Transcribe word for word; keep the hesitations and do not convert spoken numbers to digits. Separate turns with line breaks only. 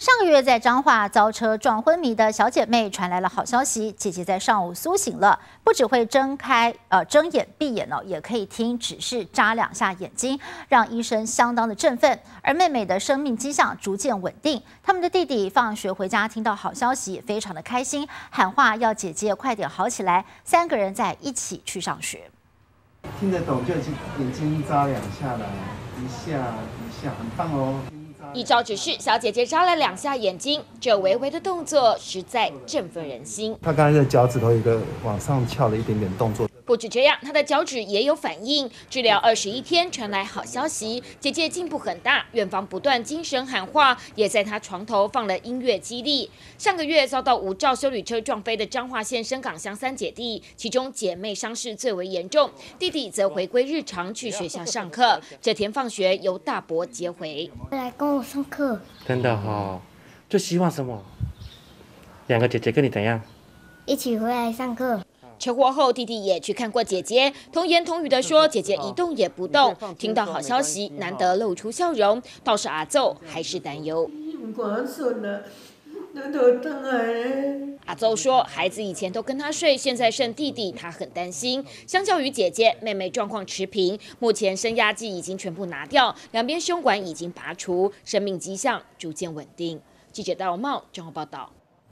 上个月在彰化遭车撞昏迷的小姐妹传来了好消息，姐姐在上午苏醒了，不只会睁开呃睁眼闭眼哦，也可以听指示眨两下眼睛，让医生相当的振奋。而妹妹的生命迹象逐渐稳定，他们的弟弟放学回家听到好消息，也非常的开心，喊话要姐姐快点好起来。三个人在一起去上学，
听得懂就眼睛眨两下了，一下一下，很棒哦。
依照指示，小姐姐眨了两下眼睛，这微微的动作实在振奋人心。
她刚才的脚趾头有一个往上翘的一点点动作。
不止这样，她的脚趾也有反应。治疗二十一天，传来好消息，姐姐进步很大。院方不断精神喊话，也在她床头放了音乐激励。上个月遭到无照休旅车撞飞的彰化县深港乡三姐弟，其中姐妹伤势最为严重，弟弟则回归日常去学校上课。这天放学由大伯接回，
来跟我上课。
真的哈、哦，最希望什么？两个姐姐跟你怎样？
一起回来上课。
车祸后，弟弟也去看过姐姐，童言童语地说，姐姐一动也不动。听到好消息，难得露出笑容，倒是阿奏还是担忧。阿奏说，孩子以前都跟他睡，现在剩弟弟，他很担心。相较于姐姐，妹妹状况持平，目前升压剂已经全部拿掉，两边胸管已经拔除，生命迹象逐渐稳定。记者戴荣茂综合报道。